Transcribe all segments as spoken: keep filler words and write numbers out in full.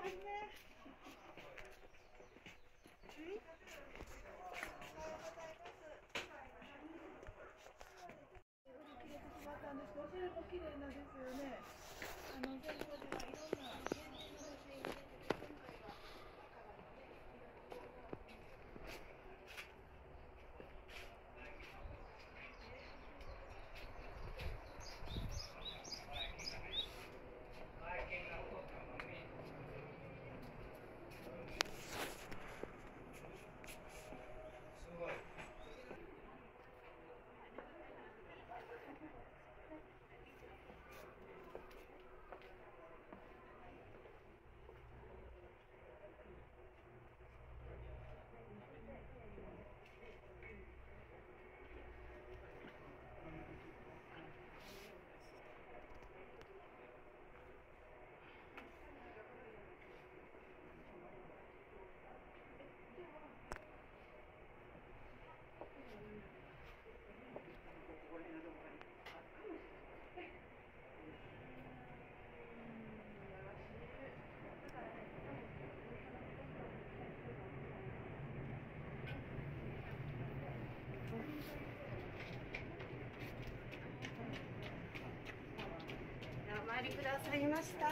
綺麗なんですよね。あの全国ではいろんな現地の写真が出てて、今回はお参りくださいました。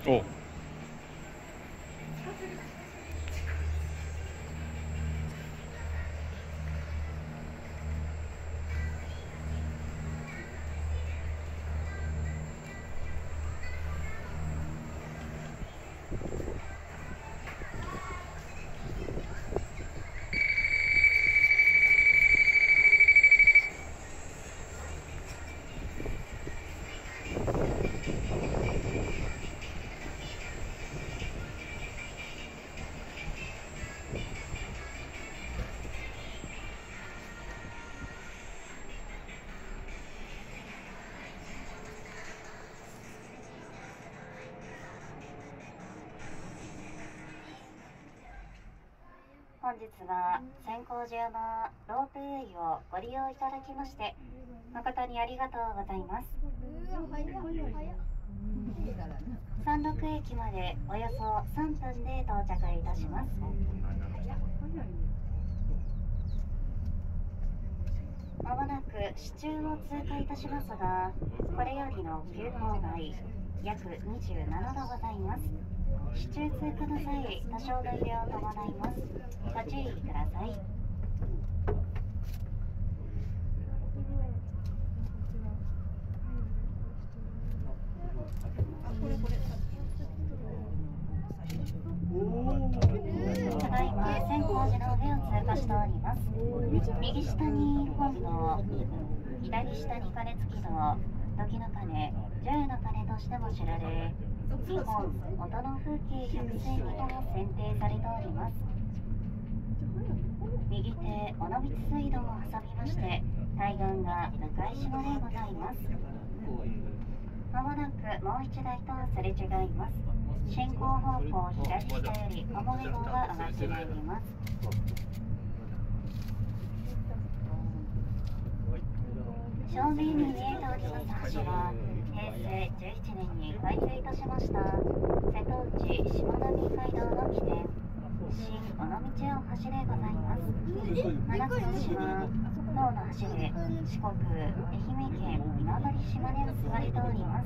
お本日は千光寺山ロープウェイをご利用いただきまして誠にありがとうございます。三陸駅までおよそさんぷんで到着いたします。まもなく市中を通過いたしますが、これよりの急勾配約にじゅうななどございます。市中通過の際、多少の揺れを伴います。ご注意ください。ただいま千光寺の上を通過しております。右下に本堂、左下に鐘付き堂、時の鐘、十の鐘としても知られ、日本音の風景百選にも選定されております。右手尾道水道を挟みまして対岸が向島でございます。まもなくもう一台とすれ違います。進行方向左下より重め号が上がってまいります。正面に見えております橋は平成じゅういちねんに開通いたしました瀬戸内しまなみ海道の起点新尾道大橋でございます。七つ橋は塔の橋で四国、愛媛県今治島で結ばれております。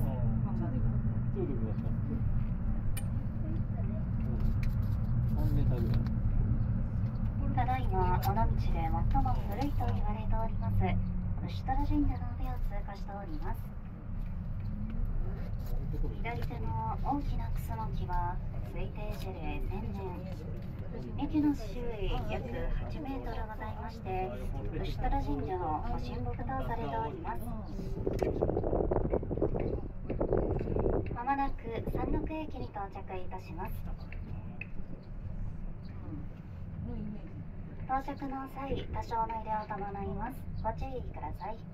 ただいま尾道で最も古いと言われております牛虎神社の上を通過しております。左手の大きなクスノキは推定樹齢せんねん。駅の周囲約はちメートルございまして牛虎神社のご神木とされております。まもなく三陸駅に到着いたします。到着の際多少の揺れを伴います。ご注意ください。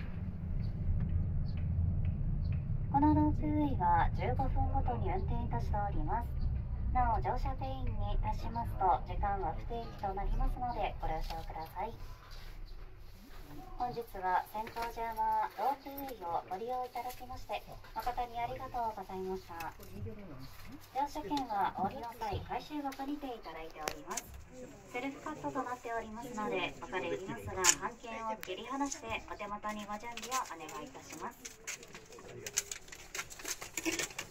このロープウェイはじゅうごふんごとに運転いたしております。なお乗車定員に達しますと時間は不定期となりますのでご了承ください。本日は千光寺山ロープウェイをご利用いただきまして誠にありがとうございました。乗車券はお降りの際回収箱にていただいております。セルフカットとなっておりますので分かれ入りますが半券を切り離してお手元にご準備をお願いいたします。